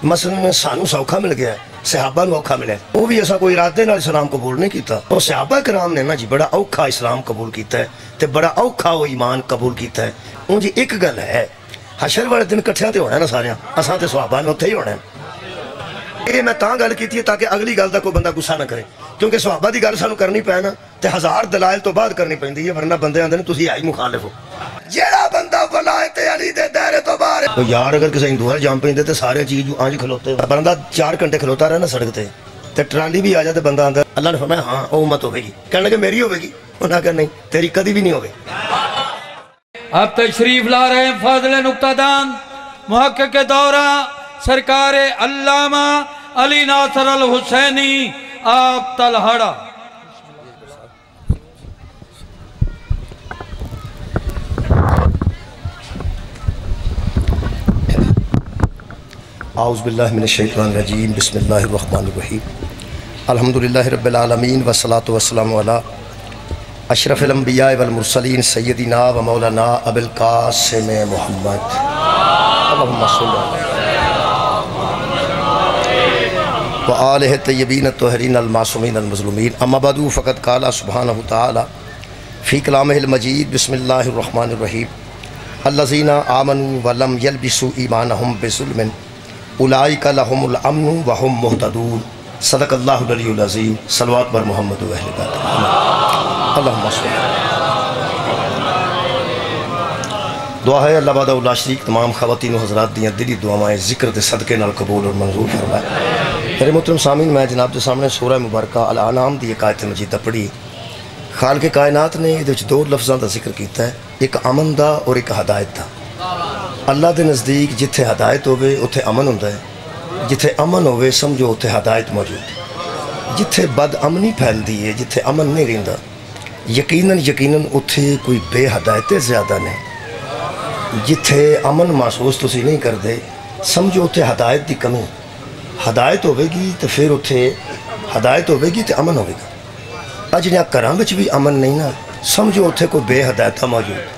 مثلا سانو سوکھا مل گیا ہے، صحابہ نو اوکھا ملے، وہ بھی ایسا کوئی ارادے نال اسلام قبول نہیں کیتا، اور صحابہ کرام نے نا جی بڑا اوکھا اسلام قبول کیتا ہے تے بڑا اوکھا وہ ایمان قبول کیتا ہے۔ ان جی ایک گل ہے، حشر والے دن کٹھیاں تے ہونا ہے نا سارے، اساں تے صحابہ نے اتھے ہی ہونا ہے۔ یہ میں تاں گل کیتی ہے تاکہ اگلی گل دا کوئی بندہ غصہ نہ کرے، کیونکہ صحابہ دی گل سانو کرنی پے نا تے ہزار دلائل تو بعد کرنی پیندی ہے، ورنہ بندے آندے نے تسی آئی مخالف ہو۔ جیڑا بندہ ولایت علی دے دائرے تو باہر تو یار اگر کسی ہندو جام پیندے تے سارے چیز آنج کھلوتے، بندہ 4 گھنٹے کھلوتا رہے نا سڑک تے ٹرالی بھی آ جائے تے بندہ آندا اللہ نے فرمایا ہاں او امت ہوے گی، کہنے لگے میری ہوے گی، انہاں کہا نہیں تیری کدی بھی نہیں ہوگی۔ اب تشریف لا رہے ہیں فاضل نکتہ دان محقق دورہ سرکار علامہ علی ناصر الحسینی آپ تلہڑا۔ اعوذ باللہ من الشیطان الرجیم، بسم اللہ الرحمن الرحیم، الحمدللہ رب العالمین والصلاة والسلام علی اشرف الانبیاء والمرسلین سیدنا و مولانا ابو القاسم محمد اللہم صلی و آلہ الطیبین الطاہرین المعصومین المظلومین، اما بعد فقد قال سبحانہ تعالی فی کلامہ المجید، بسم اللہ الرحمن الرحیم، الذین آمنوا ولم یلبسوا ایمانہم بظلم اولئک لہم الامن وہم مہتدون، صدق اللہ العلی العظیم، صلوات بر محمد و اہل بیت اللہم صلی۔ دعا ہے اللہ بعد اللہ شریک تمام خواتین و حضرات دیاں دلی دعائیں ذکر دے صدقے نال قبول اور منظور فرمائے۔ میرے محترم سامعین، میں جناب دے سامنے سورہ مبارکہ الانعام دی ایک آیت مجیدہ پڑھی۔ خالق کائنات نے یہ 2 لفظاں دا ذکر کیتا ہے، ایک امن دا اور ایک ہدایت دا۔ اللہ دے نزدیک جتھے ہدایت ہوئے اتھے امن ہوندا ہے، جتھے امن ہوئے سمجھو اتھے ہدایت موجود ہے۔ جتھے بد امنی پھیل دی ہے، جتھے امن نہیں رہندا، یقیناً اتھے کوئی بے ہدایتیں زیادہ نہیں۔ جتھے امن محسوس تسی نہیں کردے سمجھو اتھے ہدایت دی کمی، ہدایت ہوئے گی تو پھر اتھے ہدایت ہوئے گی تو امن ہوئے گا۔ اج جہاں گھراں وچ بھی امن نہیں نا سمجھو اتھے کوئی بے ہدایتہ موجود۔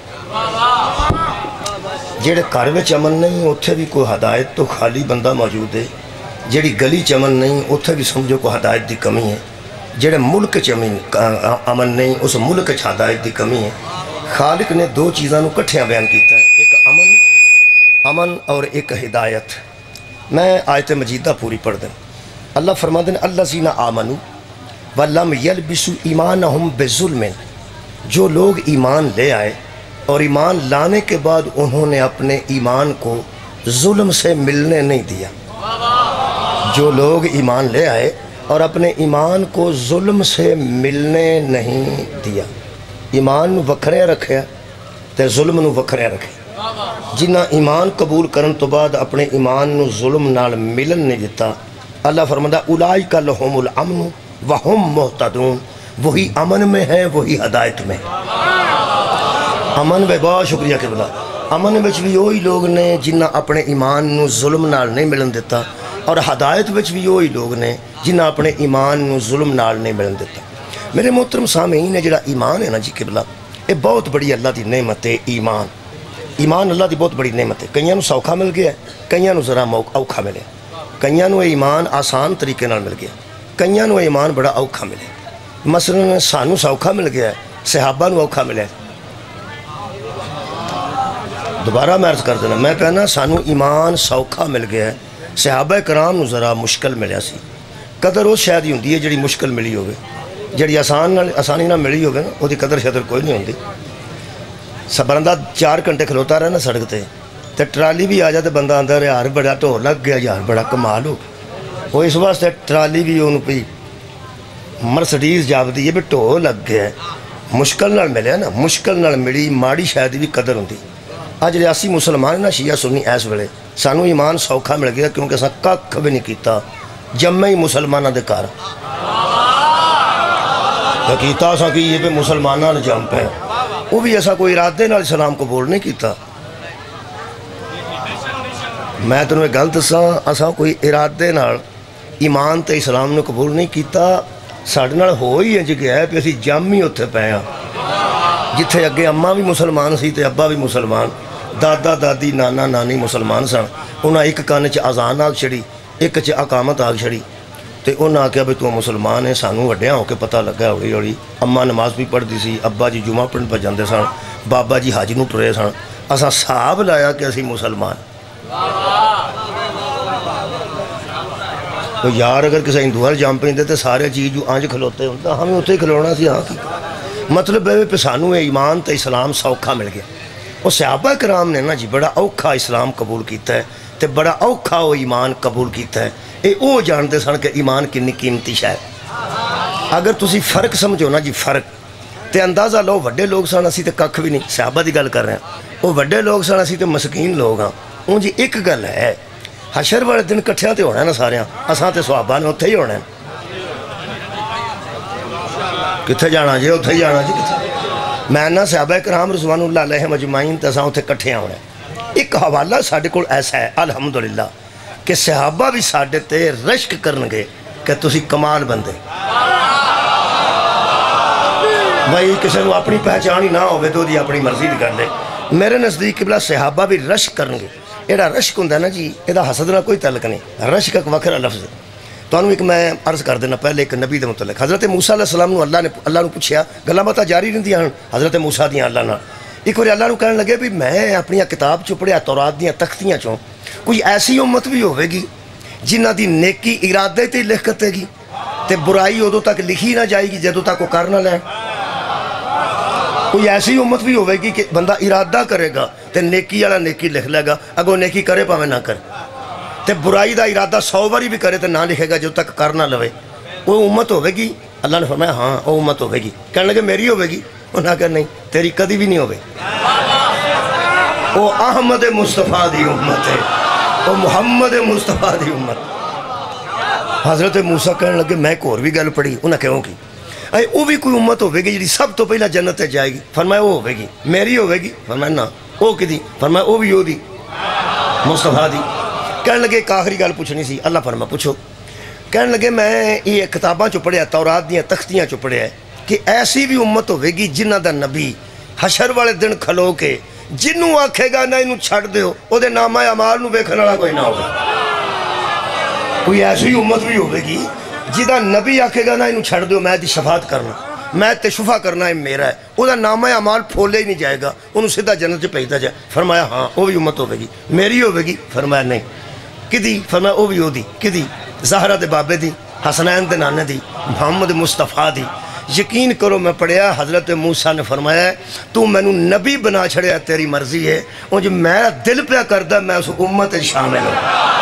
جیڑے گھر وچ امن نہیں اتھے بھی کوئی ہدایت تو خالی بندہ موجود ہے، جیڑی گلی چ امن نہیں اتھے بھی سمجھو کوئی ہدایت دی کمی ہے، جیڑے ملک چ امن نہیں اس ملک چ ہدایت دی کمی ہے۔ خالق نے 2 چیزاں نو کٹھیاں بیان کیتا ہے، ایک امن اور ایک ہدایت۔ میں آیت مجیدہ پوری پڑھ دیں۔ اللہ فرماتے ہیں الذین آمنوا ولم یلبسوا ایمانہم بظلم، جو لوگ ایمان لے آئے اور ایمان لانے کے بعد انہوں نے اپنے ایمان کو ظلم سے ملنے نہیں دیا۔ جو لوگ ایمان لے آئے اور اپنے ایمان کو ظلم سے ملنے نہیں دیا، ایمان نو وکھرے رکھیا تے ظلم نو وکھرے رکھے۔ جنہ ایمان قبول کرن تو بعد اپنے ایمان نو ظلم نال ملن نہیں دیتا، اللہ فرماتا اولئک لہم الامن وہم مہتدون، وہی امن میں ہیں وہی ہدایت میں۔ امن میں بہت شکریہ کہ بلا امن وچ بھی وہی لوگ نے جنہ اپنے ایمان نو ظلم نال نہیں ملن دیتا، اور ہدایت وچ بھی وہی لوگ نے جنہ اپنے ایمان نو ظلم نال نہیں ملن دیتا۔ میرے محترم سامعین، جڑا ایمان ہے نا جی قبلہ، یہ بہت بڑی اللہ دی نعمت ہے۔ ایمان اللہ دی بہت بڑی نعمت ہے۔ کئیاں نو سوکھا مل گیا ہے، کئیاں نو ذرا اوکھا ملے، کئیاں نو ایمان آسان طریقے نال مل گیا، کئیاں نو ایمان بڑا اوکھا ملے۔ مثلا سانو سوکھا مل گیا ہے، صحابہ نو اوکھا ملے۔ دوبارہ میں عرض کر دینا، میں کہنا سانو ایمان سوکھا مل گیا ہے، صحابہ کرام نو ذرا مشکل ملیا سی۔ قدر وہ شاید ہی ہوندی ہے جڑی مشکل ملی ہوگی، جڑی آسانی نہ ملی ہوگی نا وہ دی قدر شدر کوئی نہیں ہوندی۔ بندہ 4 گھنٹے کھلوتا رہے نا سڑک تے ٹرالی بھی آ جائے تو بندہ آندا رہے یار بڑا ڈھول لگ گیا، یار بڑا کمال ہو۔ وہ اس واسطے ٹرالی بھی انہوں پہ مرسڈیز جاب دی ہے بھی ڈھول لگ گیا ہے، مشکل نال ملیا نا، مشکل نال ملی ماڑی شاید بھی قدر ہوندی۔ اج ریاسی مسلمان نا شیعہ سنی اس ویلے سانو ایمان سوکھا مل گیا کیونکہ اساں ککھ بھی نہیں کیتا، جمع ہی مسلماناں دے گھر کیتا، اساں کی یہ پہ مسلماناں نے جم پہ، وہ بھی ایسا کوئی ارادے نال اسلام قبول نہیں کیتا۔ میں تنوں ایک گل دساں، اساں کوئی ارادے نال ایمان تے اسلام نے قبول نہیں کیتا، ساڈے نال ہو ہی انج گیا ہے کہ اسی جم ہی اتھے پے ہاں۔ جتھے اگے اماں بھی مسلمان سی تے ابا بھی مسلمان، دادا دادی نانا نانی مسلمان سن. انہیں ایک کان چ اذان آگ چھڑی ایک چ اقامت آگ چھڑی تے انہیں آخیا بھی تو مسلمان ہے. سانوں وڈیاں ہو کے پتہ لگا ہولی ہولی. اماں نماز بھی پڑھتی سی, ابا جی جمعہ پڑھن پہ جاندے سن, بابا جی حج نوں ٹرے سن. اساں حساب لایا کہ اسی مسلمان. تو یار اگر کسی ہندو وال جام پیندے تے سارے چیز جو آنج کھلوتے ہوں ہمیں اتنے کھلونا سی. ہاں کی مطلب ہے کہ سانوں ایمان تے اسلام سوکھا مل گیا. وہ صحابہ کرام نے نا جی بڑا اوکھا اسلام قبول کیتا ہے تے بڑا اوکھا وہ ایمان قبول کیتا ہے. وہ جانتے سن کہ ایمان کنی قیمتی شے. اگر تسی فرق سمجھو نا جی فرق تے اندازہ لو وڈے لوگ سن اسی تے ککھ بھی نہیں. صحابہ دی گل کر رہے ہیں, وہ وڈے لوگ سن اسی تے مسکین لوگ ہاں. اون جی ایک گل ہے, حشر والے دن کٹھیاں تے ہونا ہے نا ساریاں. اساں تے صحابہ نے اتھے ہی ہونا ہے. کتھے جانا جی, اتھے ہی جانا جی. میں نا صحابہ کرام رضوان اللہ علیہ مجمعین تے اساں اتھے کٹھیاں ہونا ہے. ایک حوالہ ساڈے کول ایسا ہے الحمدللہ کہ صحابہ بھی ساڈے تے رشک کرنگے کہ تسی کمال بندے. بھائی کسی نے اپنی پہچان ہی نہ ہوئے تو دی اپنی مرضی بھی کر لے. میرے نزدیک قبلہ صحابہ بھی رشک کرنگے. ایڈا رشک ہوندہ ہے نا جی, ایڈا حسد نہ کوئی تعلق نہیں. رشک ایک وکھرا لفظ ہے. تو انہوں ایک میں عرض کر دینا پہلے ایک نبی دے متعلق. حضرت موسیٰ علیہ السلام اللہ نے پوچھیا, گلہ باتہ جاری نہیں دیا حضرت موسیٰ دیاں اللہ نہ. ایک اور اللہ نے کہنے لگے بھی میں اپنی کتاب چپڑیا تورات دیاں تختیاں چوں کوئی ایسی امت بھی ہوئے گی جنہ دی نیکی ارادے تے لکھ کرتے گی تے برائی ادو تک لکھی نہ جائے گی جدو تک وہ کر نہ لیں. کوئی ایسی امت بھی ہوئے گی کہ بندہ ارادہ کرے گا تے نیکی والا نیکی لکھ لے گا, اگو نیکی کرے پاویں نہ کرے, تے برائی دا ارادہ 100 باری بھی کرے تے نہ لکھے گا جب تک کر نہ لوے. وہ امت ہوئے گی. اللہ نے فرمایا ہاں وہ امت ہوئے گی. کہنے لگے میری ہوئے گی. انہوں نے کہا نہیں تیری کدی بھی نہیں ہوئے. وہ احمد مصطفیٰ دی امت ہے, وہ محمد مصطفیٰ دی امت. حضرت موسیٰ کہنے لگے میں ایک اور بھی گل پڑھی. انہیں کہوں کی وہ بھی کوئی امت ہوئے گی جی سب تو پہلا جنت جائے گی. فرمایا وہ ہوئے گی. میری ہوئے گی. فرمایا نا وہ کدی. فرمایا وہ بھی وہ دی مصطفیٰ دی. کہنے لگے ایک آخری گل پوچھنی سی. اللہ فرمایا پوچھو. کہنے لگے میں یہ کتاباں چو پڑھیا تورات دیاں تختیاں چو پڑھیا ہے کہ ایسی بھی امت ہوئے گی جنہ دا نبی حشر والے دن کھلو کے جنوں آکھے گا نہ انہوں چھڑ دیو او دے نامہ اعمال نو ویکھن والا کوئی نہ ہوگا. کوئی ایسی امت بھی ہوئے گی جدہ نبی آکھے گا نہ انہوں چھڑ دیو میں دی شفاعت کرنا, میں تے شفا کرنا ہے میرا ہے, او دا نامہ اعمال پھولے ہی نہیں جائے گا, انہوں سیدھا جنت سے پہنچتا جائے. فرمایا ہاں وہ بھی امت ہوئے گی. میری ہوئے گی. فرمایا نہیں کدی. فرمایا وہ بھی ہو دی کدی. زہرہ دے بابے دی, حسنین دے نانے دی, محمد مصطفیٰ دی. یقین کرو میں پڑھیا حضرت موسیٰ نے فرمایا تو میں نبی بنا چھڑیا تیری مرضی ہے, اور جو میرا دل پہ کردہ میں اس امت شامل ہوں.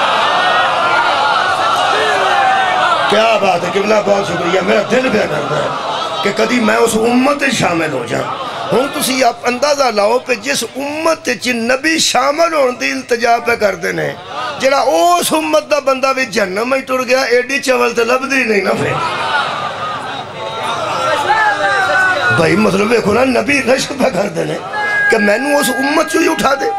کیا بات ہے قبلہ, بہت شکریہ. میرا دل پہ کردہ ہے کہ کدی میں اس امت شامل ہو جاؤں. ہوں تسی آپ اندازہ لاؤ پہ جس امت چی نبی شامل ہون دی التجا پہ کر دینے جڑا اس امت دا بندہ بھی جہنم ہی ٹر گیا ایڈی چول تے لب دی نہیں نا پھر. بھائی مطلب دیکھو نا نبی رشک پہ کر دینے کہ میں نو اس امت چو ہی اٹھا دے.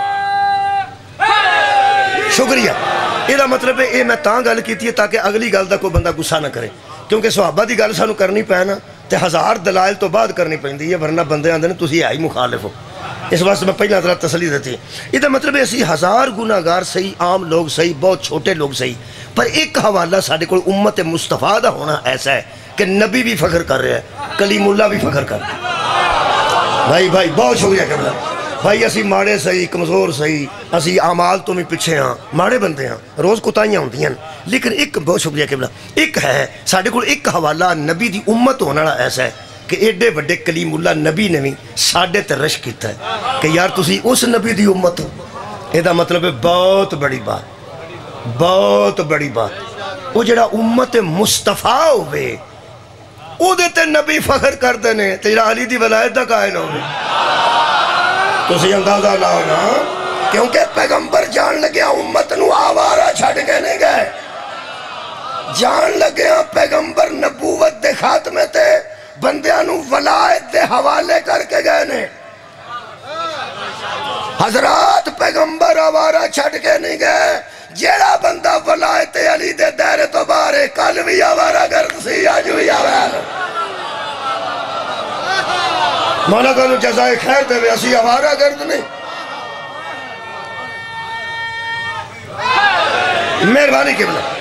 شکریہ. یہ مطلب ہے یہ میں تاں گل کیتی ہے تاکہ اگلی گل دا کوئی بندہ گسا نہ کرے, کیونکہ صحابہ دی گل سانو کرنی پہ نا تے 1000 دلائل تو بعد کرنی پہندی ہے, ورنہ بندے آندے نے تسی آئی مخالف ہو. اس واسطے میں پہلا طرح تسلی دیتی ہے. یہ مطلب ہے اسی 1000 گناہگار صحیح, عام لوگ صحیح, بہت چھوٹے لوگ صحیح, پر ایک حوالہ ساڑھے کو امت مصطفیٰ دا ہونا ایسا ہے کہ نبی بھی فخر کر رہے ہیں, کلیم اللہ بھی فخر کر رہے ہیں. بھائی بہت شکریہ کرنا. بھائی اسی ماڑے صحیح, کمزور صحیح, اسی اعمال تو بھی پچھے ہاں, ماڑے بندے ہاں, روز کتائیاں ہوتی ہیں, لیکن ایک بہت شکریہ قبلہ ایک ہے ساڑھے کو ایک حوالہ نبی دی امت ہونا ایسا ہے کہ ایڈے بڑے کلیم اللہ نبی نے بھی ساڑھے تے رشک کیتا ہے کہ یار تسی اس نبی دی امت ہو. یہ دا مطلب ہے بہت بڑی بات, بہت بڑی بات. وہ جڑا امت مصطفیٰ ہوئے او دیتے نبی فخر کر دینے تیرا علی دی ولایت دا قائل ہوئے. تو سی اندازہ لاؤ نا, کیونکہ پیغمبر جان لگیا امت نو آوارہ چھڑ کے نہیں گئے, جان لگیا پیغمبر نبوت دے خاتمے تے بندیاں نو ولایت دے حوالے کر کے گئے نے. حضرات پیغمبر آوارہ چھڑ کے نہیں گئے, جیڑا بندہ ولایت علی دے دائرے تو بارے کل بھی آوارہ گرد سی آج بھی آوارہ. مولا کہنو جزائے خیر دے وے اسی آوارہ گرد نہیں, مہربانی قبلہ